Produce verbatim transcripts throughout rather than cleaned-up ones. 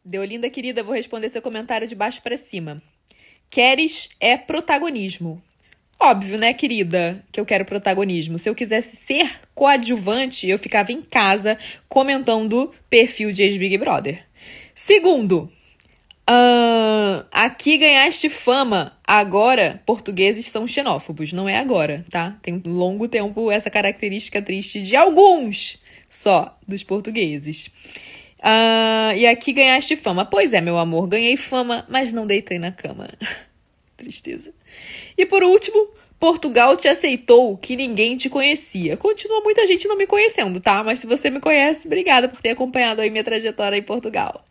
Deolinda, querida, vou responder seu comentário de baixo pra cima. Queres é protagonismo. Óbvio, né, querida, que eu quero protagonismo. Se eu quisesse ser coadjuvante, eu ficava em casa comentando perfil de ex-Big Brother. Segundo, uh, aqui ganhaste fama. Agora, portugueses são xenófobos. Não é agora, tá? Tem um longo tempo essa característica triste de alguns só dos portugueses. Uh, e aqui ganhaste fama. Pois é, meu amor, ganhei fama, mas não deitei na cama. Tristeza. E por último, Portugal te aceitou que ninguém te conhecia. Continua muita gente não me conhecendo, tá? Mas se você me conhece, obrigada por ter acompanhado aí minha trajetória em Portugal.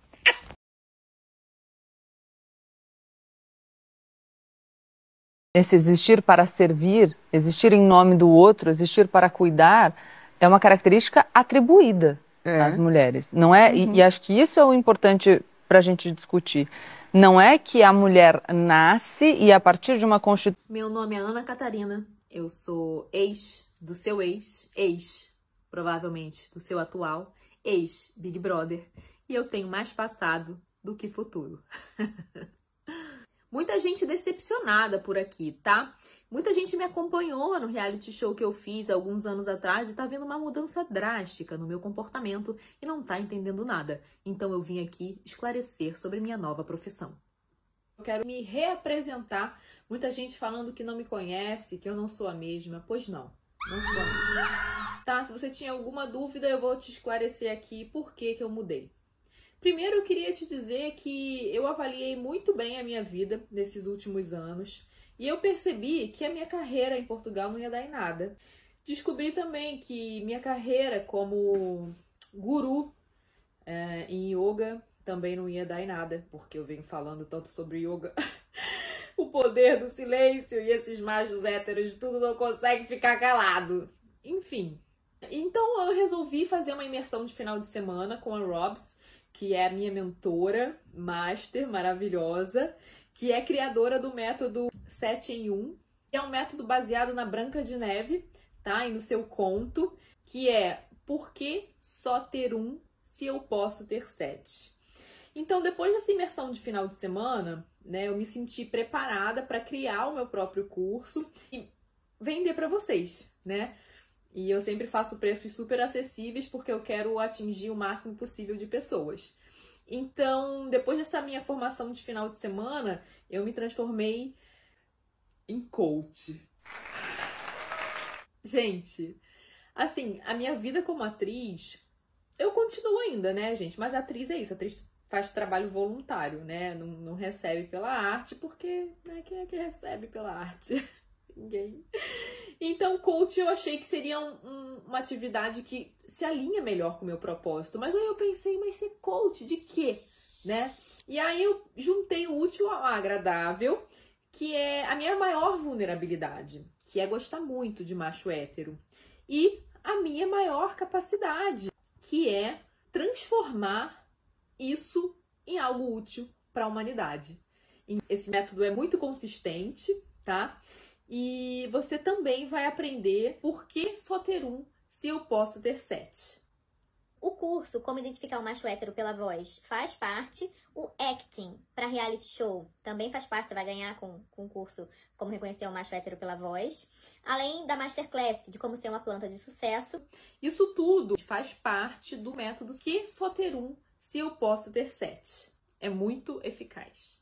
Esse existir para servir, existir em nome do outro, existir para cuidar, é uma característica atribuída é. às mulheres, não é? Uhum. E, e acho que isso é o importante para a gente discutir. Não é que a mulher nasce e a partir de uma constituição... Meu nome é Ana Catarina, eu sou ex do seu ex, ex, provavelmente, do seu atual, ex Big Brother, e eu tenho mais passado do que futuro. Muita gente decepcionada por aqui, tá? Muita gente me acompanhou no reality show que eu fiz alguns anos atrás e tá vendo uma mudança drástica no meu comportamento e não tá entendendo nada. Então eu vim aqui esclarecer sobre minha nova profissão. Eu quero me reapresentar. Muita gente falando que não me conhece, que eu não sou a mesma. Pois não, não sou a mesma. Tá? Se você tinha alguma dúvida, eu vou te esclarecer aqui por que que eu mudei. Primeiro, eu queria te dizer que eu avaliei muito bem a minha vida nesses últimos anos e eu percebi que a minha carreira em Portugal não ia dar em nada. Descobri também que minha carreira como guru é, em yoga também não ia dar em nada, porque eu venho falando tanto sobre yoga. O poder do silêncio e esses machos héteros tudo não consegue ficar calado. Enfim, então eu resolvi fazer uma imersão de final de semana com a Robs, que é a minha mentora, master, maravilhosa, que é criadora do método sete em um, que é um método baseado na Branca de Neve, tá? E no seu conto, que é por que só ter um se eu posso ter sete? Então, depois dessa imersão de final de semana, né, eu me senti preparada para criar o meu próprio curso e vender para vocês, né? E eu sempre faço preços super acessíveis porque eu quero atingir o máximo possível de pessoas. Então, depois dessa minha formação de final de semana, eu me transformei em coach. Gente, assim, a minha vida como atriz, eu continuo ainda, né, gente? Mas a atriz é isso, a atriz faz trabalho voluntário, né? Não, não recebe pela arte, porque, né, quem é que recebe pela arte? Ninguém. Então, coach eu achei que seria um, um, uma atividade que se alinha melhor com o meu propósito. Mas aí eu pensei, mas ser coach de quê? Né? E aí eu juntei o útil ao agradável, que é a minha maior vulnerabilidade, que é gostar muito de macho hétero. E a minha maior capacidade, que é transformar isso em algo útil para a humanidade. Esse método é muito consistente, tá? E você também vai aprender por que só ter um se eu posso ter sete. O curso Como Identificar o Macho Hétero pela Voz faz parte. O Acting para reality show também faz parte. Você vai ganhar com, com o curso Como Reconhecer o Macho Hétero pela Voz. Além da Masterclass de Como Ser uma Planta de Sucesso. Isso tudo faz parte do método que só ter um se eu posso ter sete. É muito eficaz.